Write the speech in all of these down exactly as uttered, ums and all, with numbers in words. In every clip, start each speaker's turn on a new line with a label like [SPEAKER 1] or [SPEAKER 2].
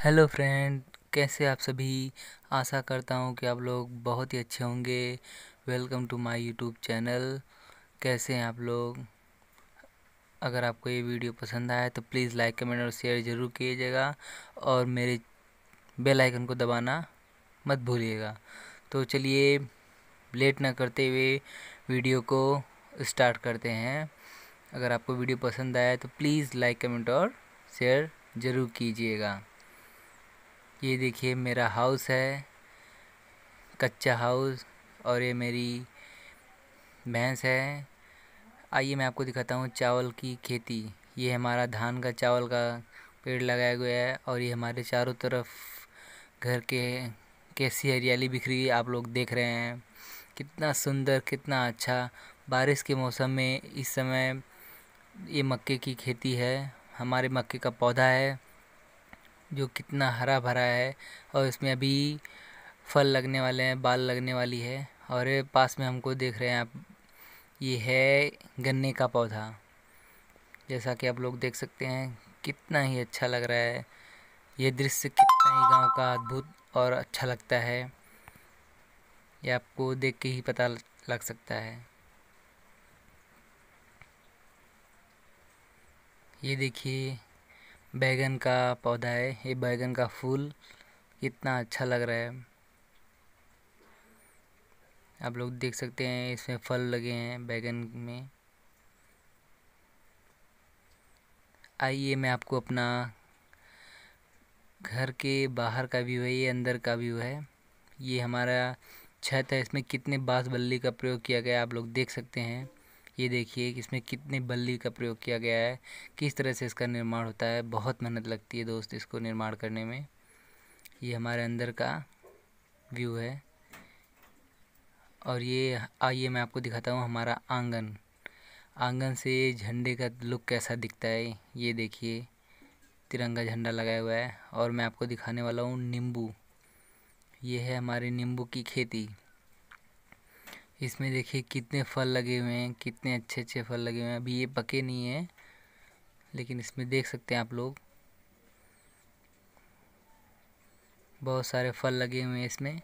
[SPEAKER 1] Hello friend, कैसे आप सभी। आशा करता हूँ कि आप लोग बहुत ही अच्छे होंगे। Welcome to my YouTube channel. कैसे हैं आप लोग। अगर आपको ये वीडियो पसंद आया तो प्लीज़ लाइक कमेंट और शेयर ज़रूर कीजिएगा और मेरे बेल आइकन को दबाना मत भूलिएगा। तो चलिए लेट ना करते हुए वीडियो को स्टार्ट करते हैं। अगर आपको वीडियो पसंद आया तो प्लीज़ लाइक कमेंट और शेयर ज़रूर कीजिएगा। ये देखिए मेरा हाउस है, कच्चा हाउस, और ये मेरी भैंस है। आइए मैं आपको दिखाता हूँ चावल की खेती। ये हमारा धान का चावल का पेड़ लगाया गया है और ये हमारे चारों तरफ घर के कैसी हरियाली बिखरी है आप लोग देख रहे हैं। कितना सुंदर, कितना अच्छा। बारिश के मौसम में इस समय ये मक्के की खेती है। हमारे मक्के का पौधा है जो कितना हरा भरा है और इसमें अभी फल लगने वाले हैं, बाल लगने वाली है। और ये पास में हमको देख रहे हैं आप, ये है गन्ने का पौधा। जैसा कि आप लोग देख सकते हैं कितना ही अच्छा लग रहा है। ये दृश्य कितना ही गांव का अद्भुत और अच्छा लगता है, ये आपको देख के ही पता लग सकता है। ये देखिए बैगन का पौधा है, ये बैगन का फूल कितना अच्छा लग रहा है। आप लोग देख सकते हैं इसमें फल लगे हैं बैगन में। आइए मैं आपको अपना घर के बाहर का व्यू है, ये अंदर का व्यू है। ये हमारा छत है, इसमें कितने बांस बल्ली का प्रयोग किया गया है आप लोग देख सकते हैं। ये देखिए कि इसमें कितने बल्ली का प्रयोग किया गया है, किस तरह से इसका निर्माण होता है। बहुत मेहनत लगती है दोस्त इसको निर्माण करने में। ये हमारे अंदर का व्यू है। और ये आइए मैं आपको दिखाता हूँ हमारा आंगन। आंगन से झंडे का लुक कैसा दिखता है। ये देखिए तिरंगा झंडा लगाया हुआ है। और मैं आपको दिखाने वाला हूँ नींबू। ये है हमारे नींबू की खेती। इसमें देखिए कितने फल लगे हुए हैं, कितने अच्छे अच्छे फल लगे हुए हैं। अभी ये पके नहीं हैं लेकिन इसमें देख सकते हैं आप लोग बहुत सारे फल लगे हुए हैं इसमें।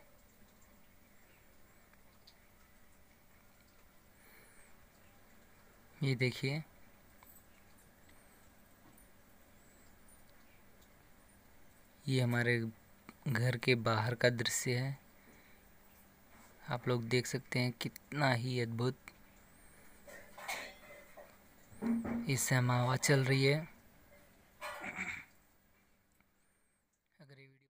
[SPEAKER 1] ये देखिए ये हमारे घर के बाहर का दृश्य है। आप लोग देख सकते हैं कितना ही अद्भुत। इस समय हवा चल रही है।